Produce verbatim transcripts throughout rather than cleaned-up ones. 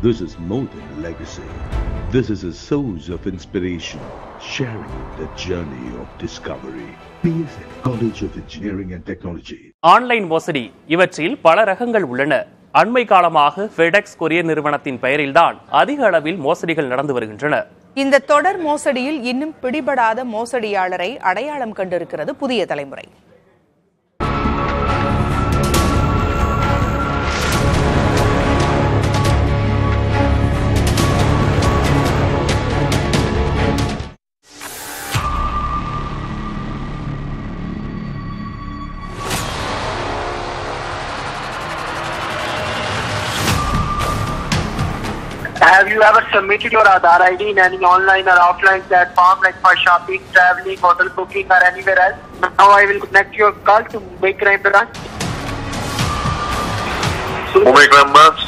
This is more than a legacy. This is a source of inspiration, sharing the journey of discovery. P S N College of Engineering and Technology. Online மோசடி இவற்றில் பல ரகங்கள் உள்ளன. அண்மை காலமாக FedEx courier நிறுவனத்தின் பெயரில்தான் அதிக அளவில் மோசடிகள் நடந்து வருகின்றன. இந்த தொடர் மோசடியில் இன்னும் பிடிபடாத மோசடியாளரை அடையாளம் கண்டிருக்கிறது புதிய தலைமுறை. Have you ever submitted your Aadhaar I D in any online or offline platform like for shopping, traveling, hotel booking or anywhere else? Now I will connect your call to Mumbai Crime Branch. Mumbai Crime Branch.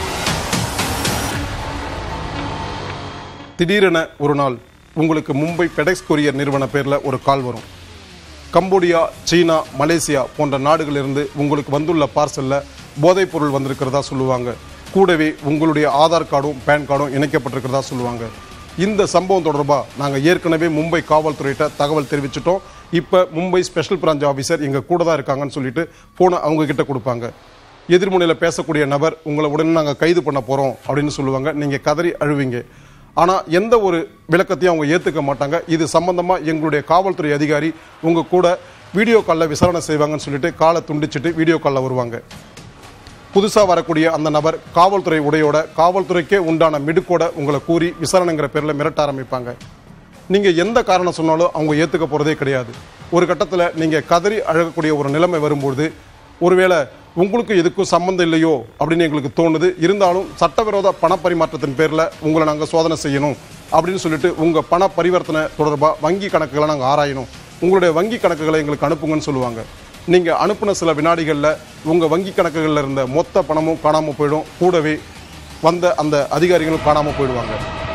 திடீரென ஒரு நாள் உங்களுக்கு Mumbai FedEx courier நிறுவன பேரில் ஒரு கால் வரும். Cambodia, சீனா, Malaysia போன்ற நாடுகளிலிருந்து உங்களுக்கு வந்துள்ள பார்சலில் போதைப் பொருள் வந்திருக்கிறதா சொல்லுவாங்க. கூடவே உங்களுடைய ஆதார் கார்டும் பேன் கார்டும் இணைக்கப்பட்டிருக்கிறதா சொல்லுவாங்க. இந்த சம்பவம் தொடர்பாக நாங்கள் ஏற்கனவே மும்பை காவல்துறையிட்ட தகவல் தெரிவிச்சிட்டோம். இப்போ மும்பை ஸ்பெஷல் பிரான்ச் ஆஃபீஸர் எங்கள் கூட தான் இருக்காங்கன்னு சொல்லிட்டு ஃபோனை அவங்க கிட்ட கொடுப்பாங்க. எதிர்முனையில் பேசக்கூடிய நபர் உங்களை உடனே நாங்கள் கைது பண்ண போகிறோம் அப்படின்னு சொல்லுவாங்க. நீங்கள் கதறி அழுவீங்க. ஆனால் எந்த ஒரு விளக்கத்தையும் அவங்க ஏற்றுக்க மாட்டாங்க. இது சம்பந்தமாக எங்களுடைய காவல்துறை அதிகாரி உங்கள் கூட வீடியோ காலில் விசாரணை செய்வாங்கன்னு சொல்லிட்டு காலை துண்டிச்சுட்டு வீடியோ காலில் வருவாங்க. புதுசாக வரக்கூடிய அந்த நபர் காவல்துறை உடையோட காவல்துறைக்கே உண்டான மிடுக்கோட உங்களை கூறி விசாரணைங்கிற பேரில் மிரட்ட ஆரம்பிப்பாங்க. நீங்கள் எந்த காரணம் சொன்னாலும் அவங்க ஏற்றுக்க போகிறதே கிடையாது. ஒரு கட்டத்தில் நீங்கள் கதறி அழகக்கூடிய ஒரு நிலைமை வரும்போது ஒருவேளை உங்களுக்கு எதுக்கும் சம்மந்தம் இல்லையோ அப்படின்னு எங்களுக்கு தோணுது. இருந்தாலும் சட்டவிரோத பண பரிமாற்றத்தின் பேரில் உங்களை நாங்கள் சோதனை செய்யணும் அப்படின்னு சொல்லிட்டு உங்கள் பண பரிவர்த்தனை தொடர்பாக வங்கி கணக்குகளை நாங்கள் ஆராயணும், உங்களுடைய வங்கி கணக்குகளை எங்களுக்கு அனுப்புங்கன்னு சொல்லுவாங்க. நீங்கள் அனுப்பின சில வினாடிகளில் உங்கள் வங்கி கணக்குகளில் இருந்த மொத்த பணமும் காணாமல் போயிடும். கூடவே வந்த அந்த அதிகாரிகளும் காணாமல் போயிடுவாங்க.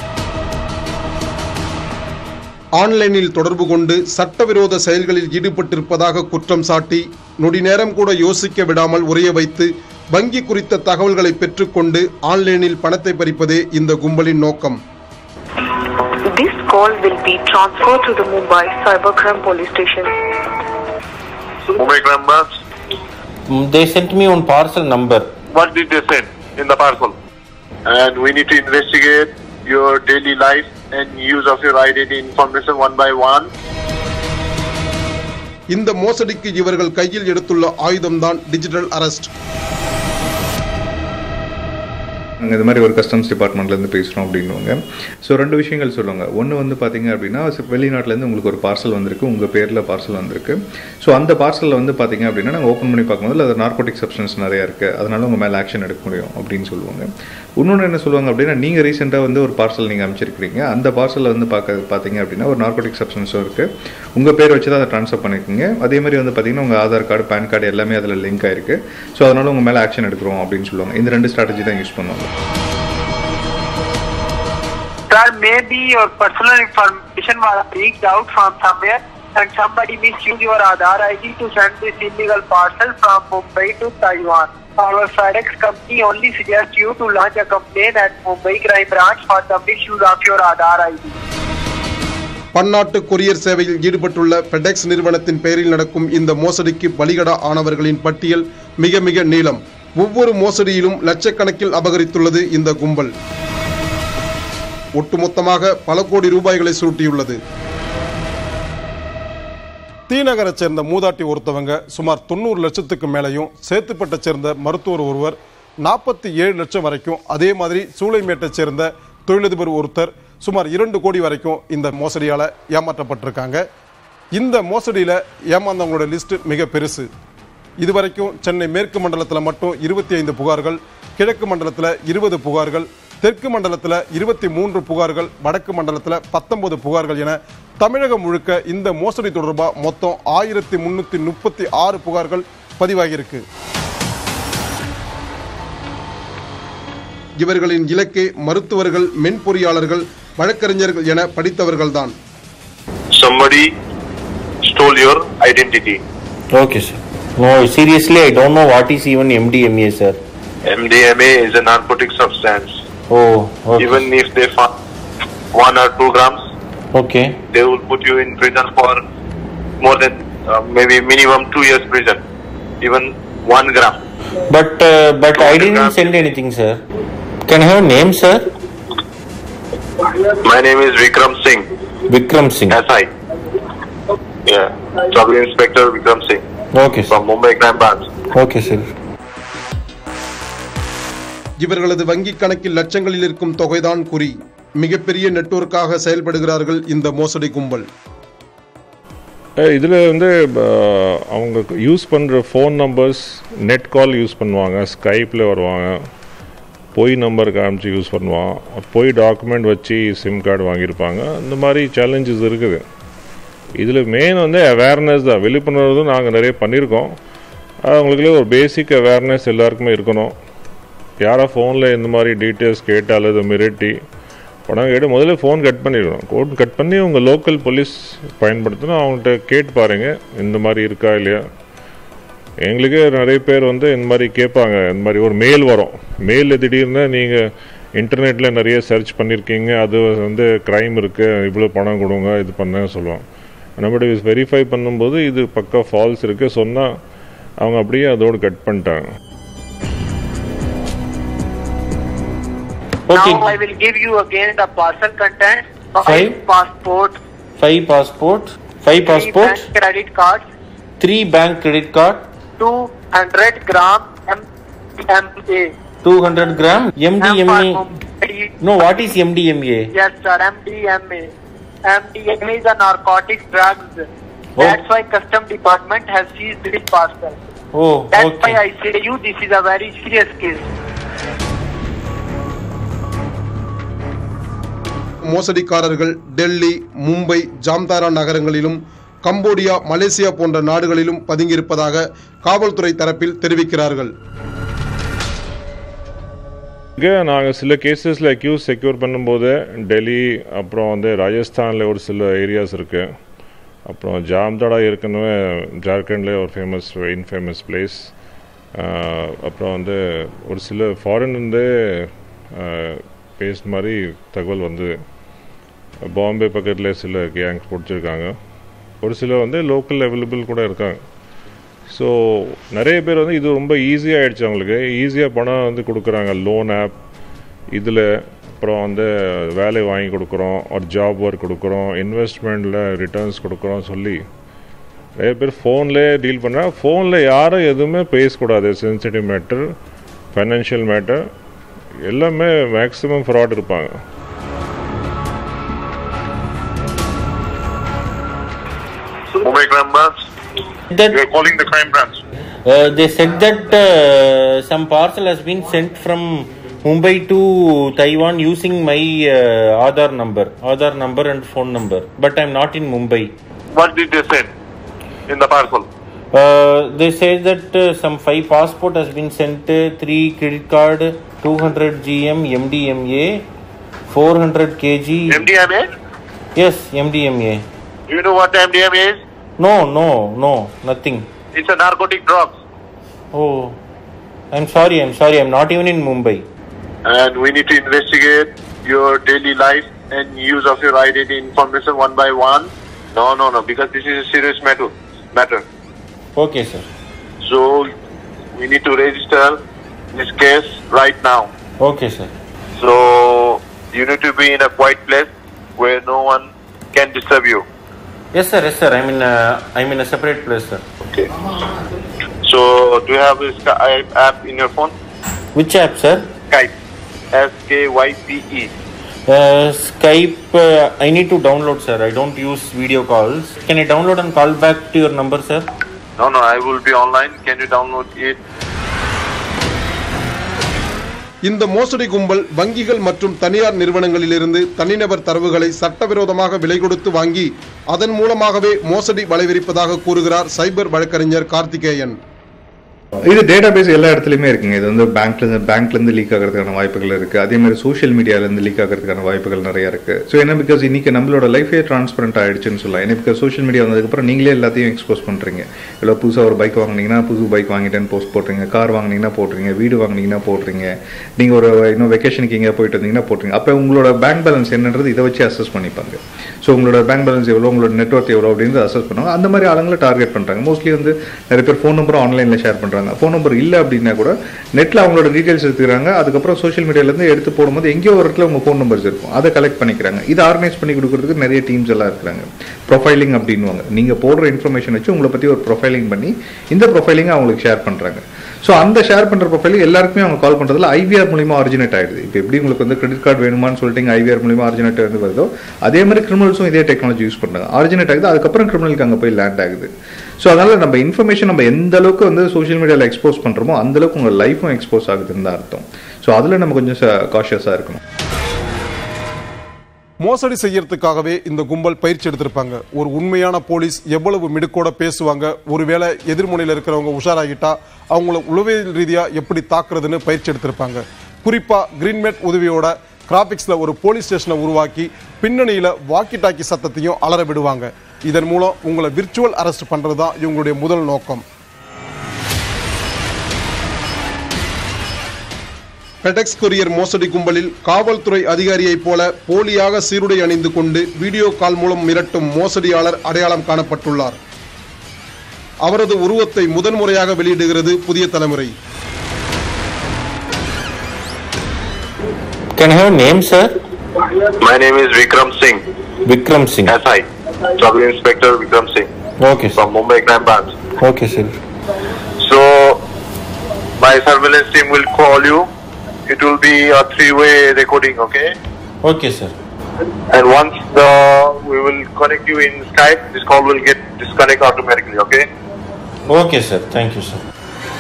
ஆன்லைனில் தொடர்பு கொண்டு சட்டவிரோத செயல்களில் ஈடுபட்டிருப்பதாக குற்றம் சாட்டி நொடி நேரம் கூட யோசிக்க விடாமல் உரைய வைத்து வங்கி குறித்த தகவல்களை பெற்றுக்கொண்டு ஆன்லைனில் பணத்தை பறிப்பதே இந்த கும்பலின் நோக்கம். This call will be transferred to the Mumbai Cybercrime Police Station. Mumbai Crime Branch. They sent me on parcel number. What did they send in the parcel? And we need to investigate your daily life and use of your identity information one by one. இந்த மோசடிக்கு இவர்கள் கையில் எடுத்துள்ள ஆயுதம்தான் digital arrest. நாங்கள் இது மாதிரி ஒரு customs டிபார்ட்மெண்ட்லேருந்து பேசுகிறோம் அப்படின்வாங்க. ஸோ ரெண்டு விஷயங்கள் சொல்லுவாங்க. ஒன்று வந்து பார்த்தீங்க அப்படின்னா வெளிநாட்டிலேருந்து உங்களுக்கு ஒரு பார்சல் வந்திருக்கு, உங்கள் பேரில் பார்சல் வந்திருக்கு. ஸோ அந்த பார்சலில் வந்து பார்த்தீங்க அப்படின்னா நாங்கள் ஓப்பன் பண்ணி பார்க்கும்போது அது நார்கோட்டிக் சப்ஸ்டன்ஸ் நிறையா இருக்குது, அதனால உங்கள் மேலே ஆக்ஷன் எடுக்க முடியும் அப்படின்னு சொல்லுவாங்க. இன்னொன்று என்ன சொல்லுவாங்க அப்படின்னா நீங்கள் ரீசெண்டாக வந்து ஒரு பார்சல் நீங்கள் அமைச்சிருக்கிறீங்க, அந்த பார்சலில் வந்து பார்க்க பார்த்தீங்க அப்படின்னா ஒரு நார்கோட்டிக் சப்ஸ்டன்ஸும் இருக்குது, உங்கள் பேர் வச்சு தான் அதை ட்ரான்ஸ்ஃபர் பண்ணியிருக்கீங்க. அதே மாதிரி வந்து பார்த்தீங்கன்னா உங்கள் ஆதார் கார்டு பேன் கார்டு எல்லாமே அதில் லிங்க் ஆயிருக்கு. ஸோ அதனால உங்கள் மேலே ஆக்ஷன் எடுக்கிறோம் அப்படின்னு சொல்லுவாங்க. இந்த ரெண்டு ஸ்ட்ராட்டஜி தான் யூஸ் பண்ணுவாங்க. Sir, maybe your personal information was leaked out from somewhere and somebody misused your Aadhaar I D to send this illegal parcel from Mumbai to Taiwan. Our FedEx company only suggests you to launch a complaint at Mumbai Crime Branch for the misuse of your Aadhaar I D. பன்னாட்டு courier சேவையில் ஈடுபட்டுள்ள FedEx நிறுவனத்தின் பெயரில் நடக்கும் இந்த மோசடிக்கு பலிகடா ஆனவர்களின் பட்டியல் மிக மிக நீளம். ஒவ்வொரு மோசடியிலும் லட்சக்கணக்கில் அபகரித்துள்ளது இந்த கும்பல். ஒட்டுமொத்தமாக பல கோடி ரூபாய்களை சுருட்டியுள்ளது. தீநகரை சேர்ந்த மூதாட்டி ஒருத்தவங்க சுமார் தொண்ணூறு லட்சத்துக்கு மேலையும், சேத்துப்பட்டை சேர்ந்த மருத்துவர் ஒருவர் நாற்பத்தி ஏழு லட்சம் வரைக்கும், அதே மாதிரி சூளைமேட்டை சேர்ந்த தொழிலதிபர் ஒருத்தர் சுமார் இரண்டு கோடி வரைக்கும் இந்த மோசடியால் ஏமாற்றப்பட்டிருக்காங்க. இந்த மோசடியில் ஏமாந்தவங்களோட லிஸ்ட் மிக பெருசு. இதுவரைக்கும் சென்னை மேற்கு மண்டலத்தில் மட்டும் இருபத்தி ஐந்து புகார்கள், கிழக்கு மண்டலத்தில் இருபது புகார்கள், தெற்கு மண்டலத்தில் இருபத்தி மூன்று புகார்கள், வடக்கு மண்டலத்தில் பத்தொன்பது புகார்கள் என தமிழகம் முழுக்க இந்த மோசடி தொடர்பாக மொத்தம் ஆயிரத்தி முன்னூற்றி முப்பத்தி ஆறு புகார்கள் பதிவாகியிருக்கு. இவர்களின் இலக்கே மருத்துவர்கள், மென்பொறியாளர்கள், வழக்கறிஞர்கள் என படித்தவர்கள்தான். Somebody stole your identity. Okay, sir. No, seriously, I don't know what is even M D M A, sir. M D M A is a narcotic substance. Oh, okay. Even if they find one or two grams, Okay. they will put you in prison for more than uh, maybe minimum two years prison. Even one gram. But uh, but I didn't grams. send anything, sir. Can I have a name, sir? My name is Vikram Singh. Vikram Singh. S I. Yeah. Sub Inspector Vikram Singh. Okay, sir. From Mumbai Crime Branch. Okay, sir. இவர்களது வங்கி கணக்கில் லட்சங்களில் இருக்கும் தொகைதான் குறி. மிகப்பெரிய நெட்வொர்க்காக செயல்படுகிறார்கள் இந்த மோசடி கும்பல். இதில் வந்து அவங்க யூஸ் பண்ணுற phone numbers net call use பண்ணுவாங்க, ஸ்கைப்பில் வருவாங்க, பொய் நம்பர் காமிச்சு யூஸ் பண்ணுவான், பொய் டாக்குமெண்ட் வச்சு சிம் கார்டு வாங்கியிருப்பாங்க. இந்த மாதிரி சேலஞ்சஸ் இருக்குது. இதில் மெயின் வந்து அவேர்னஸ் தான், விழிப்புணர்வு நாங்கள் நிறைய பண்ணியிருக்கோம். அவங்களுக்குள்ளே ஒரு பேசிக் அவேர்னஸ் எல்லாருக்குமே இருக்கணும். யாரா ஃபோனில் இந்த மாதிரி டீட்டெயில்ஸ் கேட்டால் அதை மிரட்டி பணம் கேட்டு முதல்ல ஃபோன் கட் பண்ணிடணும். ஃபோன் கட் பண்ணி உங்கள் லோக்கல் போலீஸ் பயன்படுத்தணும். அவங்கள்ட்ட கேட்டு பாருங்கள் இந்த மாதிரி இருக்கா இல்லையா. எங்களுக்கே நிறைய பேர் வந்து இந்த மாதிரி கேட்பாங்க. இந்த மாதிரி ஒரு மெயில் வரும், மெயிலில் திடீர்னு நீங்கள் இன்டர்நெட்டில் நிறைய சர்ச் பண்ணியிருக்கீங்க, அது வந்து க்ரைம் இருக்குது, இவ்வளோ பணம் கொடுங்க, இது பண்ண சொல்லுவாங்க. நம்மளுடைய வெரிஃபை பண்ணும்போது இது பக்கா ஃபால்ஸ் இருக்குது சொன்னால் அவங்க அப்படியே அதோடு கட் பண்ணிட்டாங்க. Okay. Now I will give you again the parcel content. Five, Five? passport. Five passport. Five passport. Three bank credit cards. Three bank credit card. Two hundred gram M D M A. Two hundred gram M D M A. M for Mumbai. No, what is M D M A? Yes, sir. M D M A. M D M A is a narcotic drugs. Oh. That's why Custom Department has seized this parcel. Oh, That's okay. why I say you this is a very serious case. மோசடிக்காரர்கள் Delhi, Mumbai, Jamtara நகரங்களிலும் Cambodia, Malaysia போன்ற நாடுகளிலும் பதுங்கியிருப்பதாக காவல்துறை தரப்பில் தெரிவிக்கிறார்கள். நாங்கள் சில கேசஸில் accuse secure பண்ணும்போது டெல்லி, அப்புறம் வந்து ராஜஸ்தானில் ஒரு சில ஏரியாஸ் இருக்குது, அப்புறம் ஜாம்தாடா ஏற்கனவே ஜார்க்கண்டில் ஒரு ஃபேமஸ் இன்ஃபேமஸ் பிளேஸ், அப்புறம் வந்து ஒரு சில ஃபாரின்லேருந்து பேஸ்ட் மாதிரி தகவல் வந்து பாம்பே பக்கத்தில் சில கேங்ஸ் பிடிச்சிருக்காங்க. ஒரு சில வந்து லோக்கல் அவைலபிள் கூட இருக்காங்க. ஸோ நிறைய பேர் வந்து இது ரொம்ப ஈஸியாக ஆகிடுச்சு. அவங்களுக்கு ஈஸியாக பணம் வந்து கொடுக்குறாங்க. லோன் ஆப் இதில், அப்புறம் வந்து வேலை வாங்கி கொடுக்குறோம், ஒரு ஜாப் ஒர்க் கொடுக்குறோம், இன்வெஸ்ட்மெண்ட்டில் ரிட்டர்ன்ஸ் கொடுக்குறோம் சொல்லி நிறைய பேர் ஃபோன்லேயே டீல் பண்ணுறாங்க. ஃபோனில் யாரும் எதுவுமே பேசக்கூடாது. சென்சிட்டிவ் மேட்டர், ஃபைனான்ஷியல் மேட்டர் எல்லாமே மேக்ஸிமம் ஃப்ராட் இருப்பாங்க. Mumbai Crime Branch. That, You are calling the crime branch. uh, they said that uh, some parcel has been sent from Mumbai to Taiwan using my uh, Aadhaar number, Aadhaar number and phone number. But I'm not in Mumbai. What did they send in the parcel? Uh, they say that uh, some five passport has been sent, uh, three credit card, two hundred grams M D M A, four hundred kilograms. M D M A? Yes, M D M A. Do you know what M D M A is? No, no, no, nothing. It's a narcotic drug. Oh, I'm sorry, I'm sorry, I'm not even in Mumbai. And we need to investigate your daily life and use of your identity information one by one. No, no, no, because this is a serious matter. matter. Okay, sir. So, we need to register this case right now. Okay, sir. So, you need to be in a quiet place where no one can disturb you. Yes, sir, yes, sir. I'm in a, I'm in a separate place, sir. Okay. So, do you have this app in your phone? Which app, sir? Skype. S K Y P E. Uh, Skype, uh, I need to download, sir. I don't use video calls. Can I download and call back to your number, sir? No, no, I will be online. Can you download it? இந்த மோசடி கும்பல் வங்கிகள் மற்றும் தனியார் நிறுவனங்களிலிருந்து தனிநபர் தரவுகளை சட்டவிரோதமாக விலை கொடுத்து வாங்கி அதன் மூலமாகவே மோசடி வலைவிரிப்பதாக கூறுகிறார் சைபர் வழக்கறிஞர் கார்த்திகேயன். இது டேட்டா பேஸ் எல்லா இடத்துலையுமே இருக்குங்க. இது வந்து பேங்க்ல பேங்க்லேருந்து லீக் ஆகிறதுக்கான வாய்ப்புகள் இருக்குது. அதே மாதிரி சோஷியல் மீடியாவிலேருந்து லீக் ஆகிறதுக்கான வாய்ப்புகள் நிறையா இருக்குது. ஸோ என்ன பிகாஸ் இன்றைக்கி நம்மளோட லைஃபே டிரான்ஸ்பரண்ட் ஆகிடுச்சுன்னு சொல்லலாம். ஏன்னா பிகாஸ் சோஷியல் மீடியா வந்ததுக்கப்புறம் நீங்களே எல்லாத்தையும் எக்ஸ்போஸ் பண்ணுறீங்க. இல்லை புதுசாக ஒரு பைக் வாங்கினீங்கன்னா புது பைக் வாங்கிட்டேன்னு போஸ்ட் போட்டுறீங்க, கார் வாங்கினீங்கன்னா போட்டுறீங்க, வீடு வாங்கினீங்கன்னா போட்டுறீங்க, நீங்கள் ஒரு இன்னும் வெக்கேஷனுக்கு எங்கேயா போயிட்டு வந்தீங்கன்னா போட்டுறீங்க. அப்போ உங்களோட பேங்க் பேலன்ஸ் என்னன்றது இதை வச்சு அசஸ் பண்ணிப்பாங்க. ஸோ உங்களோட பேங்க் பேலன்ஸ் எவ்வளோ, உங்களோட நெட்ஒர்க் எவ்வளோ அப்படின்றது அசஸ் பண்ணுவாங்க. அந்த மாதிரி ஆளுங்களை டார்கெட் பண்ணுறாங்க. மோஸ்ட்லி வந்து நிறைய பேர் ஃபோன் நம்பரும் ஆன்லைனில் ஷேர் பண்ணுறாங்க. ஃபோன் நம்பர் இல்லை அப்படின்னா கூட நெட்டில் அவங்களோட டீட்டெயில்ஸ் எடுத்துக்கிறாங்க. அதுக்கப்புறம் சோஷியல் மீடியாவிலேருந்து எடுத்து போடும்போது எங்கேயோ ஒரு இடத்துல உங்கள் ஃபோன் நம்பர்ஸ் இருக்கும், அதை கலெக்ட் பண்ணிக்கிறாங்க. இதை ஆர்கனைஸ் பண்ணி கொடுக்குறதுக்கு நிறைய டீம்ஸ் எல்லாம் இருக்கிறாங்க. ப்ரொஃபைலிங் அப்படின்வாங்க. நீங்கள் போடுற இன்ஃபர்மேஷன் வச்சு உங்களை பற்றி ஒரு ப்ரொஃபைலிங் பண்ணி இந்த ப்ரொஃபைலிங்கை அவங்களுக்கு ஷேர் பண்ணுறாங்க. ஸோ அந்த ஷேர் பண்ணுற ப்ரொஃபைல் எல்லாருக்குமே அவங்க கால் பண்ணுறதுல ஐவிஆர் மூலிமா ஆரிஜினேட் ஆகிடுது. இப்போ எப்படி உங்களுக்கு வந்து கிரெடிட் கார்டு வேணுமான்னு சொல்லிட்டு ஐவிஆர் மூலிமா ஆரிஜினேட் வந்து வருதோ அதே மாதிரி கிரிமினல்ஸும் இதே டெக்னாலஜி யூஸ் பண்ணுறாங்க. ஆரிஜினேட் ஆகுது, அதுக்கப்புறம் கிரிமினலுக்கு அங்கே போய் லேண்ட் ஆகுது. ஸோ அதனால் நம்ம இன்ஃபர்மேஷன் நம்ம எந்த அளவுக்கு வந்து சோஷியல் மீடியாவில் எக்ஸ்போஸ் பண்ணுறோமோ அந்தளவுக்கு உங்கள் லைஃப்பும் எக்ஸ்போஸ் ஆகுதுன்னு தான் அர்த்தம். ஸோ அதில் நம்ம கொஞ்சம் காஷியஸாக இருக்கணும். மோசடி செய்யறதுக்காகவே இந்த கும்பல் பயிற்சி எடுத்திருப்பாங்க. ஒரு உண்மையான போலீஸ் எவ்வளவு மிடுக்கோட பேசுவாங்க, ஒருவேளை எதிர்முனையில் இருக்கிறவங்க உஷாராகிட்டா அவங்கள உளவியல் ரீதியாக எப்படி தாக்குறதுன்னு பயிற்சி எடுத்திருப்பாங்க. குறிப்பாக கிரீன்மேட் உதவியோட கிராபிக்ஸில் ஒரு போலீஸ் ஸ்டேஷனை உருவாக்கி பின்னணியில் வாக்கி டாக்கி சத்தத்தையும் அலற விடுவாங்க. இதன் மூலம் உங்களை விர்ச்சுவல் அரெஸ்ட் பண்ணுறது தான் இவங்களுடைய முதல் நோக்கம். பெடெக்ஸ் கொரியர் மோசடி கும்பலில் காவல்துறை அதிகாரியைப் போல போலியாக சீருடை அணிந்து கொண்டு வீடியோ கால் மூலம் மிரட்டும் மோசடியாளர் அடையாளம் காணப்பட்டுள்ளார். அவரது உருவத்தை முதன்முறையாக வெளியிடுகிறது புதிய தலைமுறை. Can I have a name, sir? My name is Vikram Singh. Vikram Singh. S I. Sub Inspector Vikram Singh. Okay, sir. From Mumbai Crime Branch. Okay, sir. So, my surveillance team will call you. It will be a three-way recording, okay? Okay, sir. And once the we will connect you in Skype, this call will get disconnect automatically, okay? Okay, sir. Thank you, sir.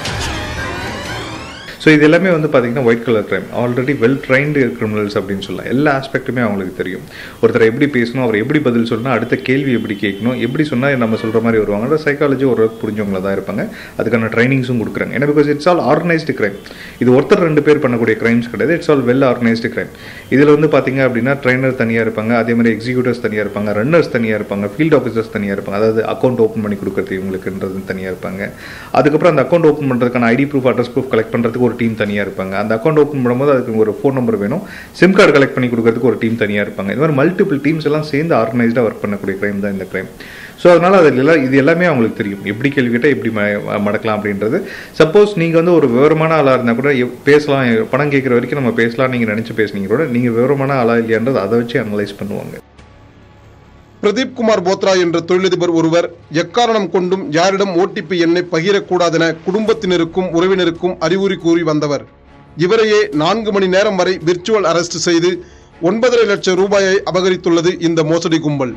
So இது எல்லாமே வந்து பார்த்தீங்கன்னா white colour crime. Already well trained criminals அப்படின்னு சொல்லலாம். எல்லா ஆஸ்பெக்ட்டுமே அவங்களுக்கு தெரியும். ஒருத்தர் எப்படி பேசணும், அவர் எப்படி பதில் சொல்லணும், அடுத்த கேள்வி எப்படி கேட்கணும், எப்படி சொன்னால் நம்ம சொல்கிற மாதிரி வருவாங்க. சைக்காலஜி ஒரு புரிஞ்சவங்கள தான் இருப்பாங்க. அதுக்கான ட்ரைனிங்ஸும் கொடுக்குறாங்க. ஏன்னா because it's all organised crime. இது ஒருத்தர் ரெண்டு பேர் பண்ணக்கூடிய கிரைம்ஸ் கிடையாது. It's all well organised crime. இதில் வந்து பார்த்தீங்க அப்படின்னா ட்ரைனர் தனியாக இருப்பாங்க, அதே மாதிரி எக்ஸிக்யூட்டிவ்ஸ் தனியாக இருப்பாங்க, ரன்னர்ஸ் தனியாக இருப்பாங்க, ஃபீல்ட் ஆஃபீஸர்ஸ் தனியாக இருப்பாங்க. அதாவது அக்கௌண்ட் ஓப்பன் பண்ணி கொடுக்குறது இவங்களுக்குன்றது தனியாக இருப்பாங்க. அதுக்கப்புறம் அந்த அக்கௌண்ட் ஓப்பன் பண்ணுறதுக்கான ID proof, address proof collect பண்ணுறதுக்கு ஒரு டீம் தனியாக இருப்பாங்க. அந்த அக்கௌண்ட் ஓப்பன் பண்ணும்போது அதுக்கு ஒரு ஃபோன் நம்பர் வேணும், சிம் கார்டு கலெக்ட் பண்ணி கொடுக்கறதுக்கு ஒரு டீம் தனியாக இருப்பாங்க. இது மாதிரி மல்டிபிள் டீம்ஸ் எல்லாம் சேர்ந்து ஆர்கனைஸ்டாக ஒர்க் பண்ணக்கூடிய கிரைம் தான் இந்த கிரைம். ஸோ அதனால் அது எல்லாம் இது எல்லாமே அவங்களுக்கு தெரியும். எப்படி கேள்வி கேட்டால் எப்படி மடக்கலாம் அப்படின்றது. சப்போஸ் நீங்கள் வந்து ஒரு விவரமான ஆளாக இருந்தால் கூட பேசலாம், பணம் கேட்குற வரைக்கும் நம்ம பேசலாம் நீங்கள் நினச்சி பேசுனீங்க கூட நீங்கள் விவரமான ஆளாக இல்லையான்றது அதை வச்சு அனலைஸ் பண்ணுவாங்க. பிரதீப் குமார் போத்ரா என்ற தொழிலதிபர் ஒருவர் எக்காரணம் கொண்டும் யாரிடம் ஓடிபி எண்ணை பகிரக்கூடாதென குடும்பத்தினருக்கும் உறவினருக்கும் அறிவுரை கூறி வந்தவர். இவரையே நான்கு மணி நேரம் வரை விர்ச்சுவல் அரெஸ்ட் செய்து ஒன்பதரை லட்சம் ரூபாயை அபகரித்துள்ளது இந்த மோசடி கும்பல்.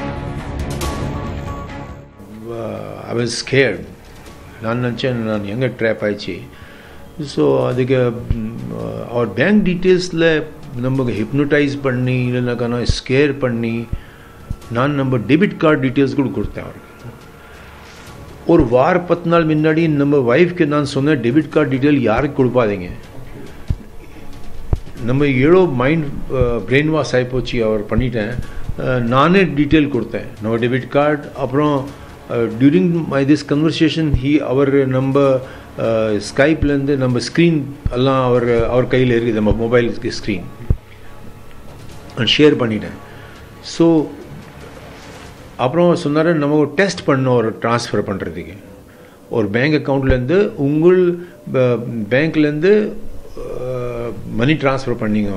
I was scared. நான் நினச்சேன் நான் எங்கே ட்ராப் ஆயிடுச்சு. ஸோ அதுக்கு அவர் பேங்க் டீட்டெயில்ஸில் நமக்கு ஹிப்னோடைஸ் பண்ணி இல்லைனாக்கா ஸ்கேர் பண்ணி நான் நம்ம டெபிட் கார்டு டீட்டெயில்ஸ் கூட கொடுத்தேன் அவருக்கு. ஒரு வார பத்து நாள் முன்னாடி நம்ம ஒய்ஃப்க்கு நான் சொன்னேன் டெபிட் கார்டு டீட்டெயில் யாருக்கு கொடுப்பாதீங்க. நம்ம ஏழோ மைண்ட் பிரெயின் வாஷ் ஆகி போச்சு அவர் பண்ணிட்டேன். நானே டீட்டெயில் கொடுத்தேன் நம்ம டெபிட் கார்டு. அப்புறம் during my this conversation he அவர் நம்ம ஸ்கைப்லேருந்து நம்ம ஸ்க்ரீன் எல்லாம் அவர் அவர் கையில் இருக்குது, நம்ம மொபைலுக்கு ஸ்க்ரீன் ஷேர் பண்ணிட்டேன். ஸோ அப்புறம் சொன்னார் நம்ம ஒரு டெஸ்ட் பண்ணோம் ஒரு ட்ரான்ஸ்ஃபர் பண்ணுறதுக்கு. ஒரு பேங்க் அக்கௌண்ட்லேருந்து உங்கள் பேங்க்லேருந்து மணி ட்ரான்ஸ்ஃபர் பண்ணிங்க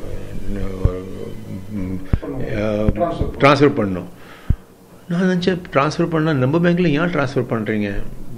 ட்ரான்ஸ்ஃபர் பண்ணோம். நான் நினச்சேன் ட்ரான்ஸ்ஃபர் பண்ணால் நம்ம பேங்க்கில் ஏன் ட்ரான்ஸ்ஃபர் பண்ணுறீங்க,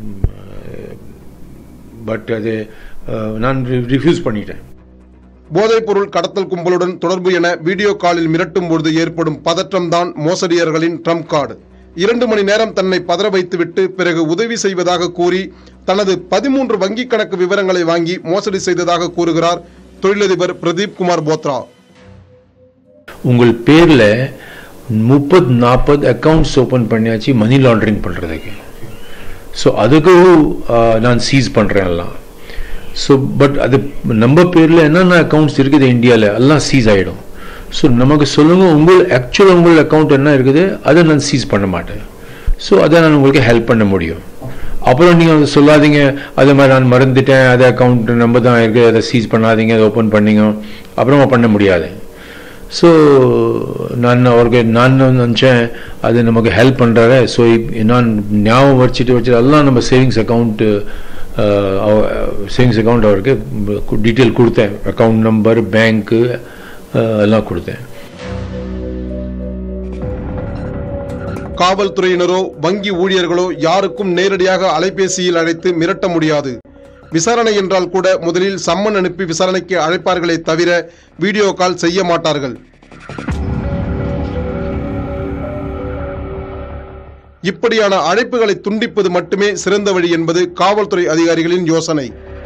பட் அது நான் ரிஃப்யூஸ் பண்ணிட்டேன். போதைப் பொருள் கடத்தல் கும்பலுடன் தொடர்பு என வீடியோ காலில் மிரட்டும் பொழுது ஏற்படும் பதற்றம் தான் மோசடியர்களின் ட்ரம்ப் கார்டு. இரண்டு மணி நேரம் தன்னை பதற வைத்துவிட்டு பிறகு உதவி செய்வதாக கூறி தனது பதிமூன்று வங்கிக் கணக்கு விவரங்களை வாங்கி மோசடி செய்ததாக கூறுகிறார் தொழிலதிபர் பிரதீப் குமார் போத்ரா. உங்கள் பேர்ல முப்பது நாற்பது அக்கௌண்ட்ஸ் ஓபன் பண்ணியாச்சு மணி லாண்டரிங் பண்றதுக்கு. ஸோ அதுக்கும் நான் சீஸ் பண்ணுறேன் எல்லாம். ஸோ பட் அது நம்ம பேரில் என்னென்ன அக்கௌண்ட்ஸ் இருக்குது இந்தியாவில் எல்லாம் சீஸ் ஆகிடும். ஸோ நமக்கு சொல்லுங்கள் உங்கள் ஆக்சுவலாக உங்கள் அக்கௌண்ட் என்ன இருக்குது அதை நான் சீஸ் பண்ண மாட்டேன். ஸோ அதை நான் உங்களுக்கு ஹெல்ப் பண்ண முடியும். அப்புறம் நீங்கள் சொல்லாதீங்க அதே மாதிரி நான் மறந்துட்டேன் அது அக்கௌண்ட் நம்ம தான் இருக்குது அதை சீஸ் பண்ணாதீங்க அதை ஓப்பன் பண்ணிங்க அப்புறமா பண்ண முடியாது. ஸோ நான் அவருக்கு நான் நினச்சேன் அது நமக்கு ஹெல்ப் பண்ணுறாரு. ஸோ நான் ஞாபகம் வச்சுட்டு வச்சுட்டு எல்லாம் நம்ம சேவிங்ஸ் அக்கௌண்ட்டு சேவிங்ஸ் அக்கௌண்ட் அவருக்கு டீட்டெயில் கொடுத்தேன். அக்கௌண்ட் நம்பர் பேங்க்கு எல்லாம் கொடுத்தேன். காவல்துறையினரோ வங்கி ஊழியர்களோ யாருக்கும் நேரடியாக அலைபேசியில் அழைத்து மிரட்ட முடியாது. விசாரணை என்றால் கூட முதலில் சம்மன் அனுப்பி விசாரணைக்கு அழைப்பார்களே தவிர வீடியோ கால் செய்ய மாட்டார்கள். இப்படியான அழைப்புகளை துண்டிப்பது மட்டுமே சிறந்த வழி என்பது காவல்துறை அதிகாரிகளின் யோசனை.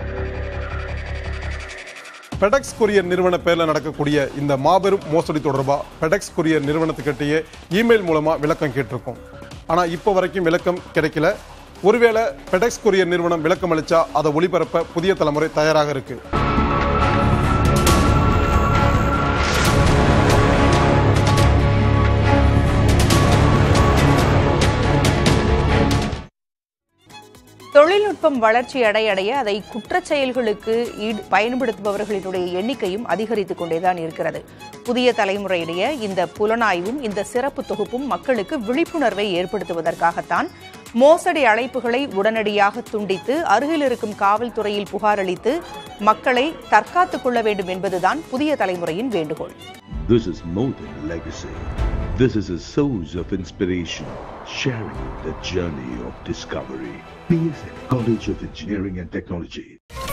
பெடெக்ஸ் கொரியர் நிறுவன பேரில் நடக்கக்கூடிய இந்த மாபெரும் மோசடி தொடர்பாக பெடெக்ஸ் கொரியர் நிறுவனத்துக்கிட்டேயே இமெயில் மூலமாக விளக்கம் கேட்டிருக்கோம். ஆனால் இப்போ வரைக்கும் விளக்கம் கிடைக்கல. ஒருவேளை பெடெக்ஸ் கொரியர் நிறுவனம் விளக்கம் அளித்தா அதை ஒளிபரப்ப புதிய தலைமுறை தயாராக இருக்கு. தொழில்நுட்பம் வளர்ச்சி அடையடைய அதை குற்றச் செயல்களுக்கு பயன்படுத்துபவர்களினுடைய எண்ணிக்கையும் அதிகரித்துக் கொண்டேதான் இருக்கிறது. புதிய தலைமுறையிடையே இந்த புலனாய்வும் இந்த சிறப்பு தொகுப்பும் மக்களுக்கு விழிப்புணர்வை ஏற்படுத்துவதற்காகத்தான் மோசடி அழைப்புகளை உடனடியாக துண்டித்து அருகில் இருக்கும் காவல்துறையில் புகார் அளித்து மக்களை தற்காத்துக் கொள்ள வேண்டும் என்பதுதான் புதிய தலைமுறையின் வேண்டுகோள். This is more than a legacy. This is a source of inspiration, sharing the journey of discovery. P S N College of Engineering and Technology.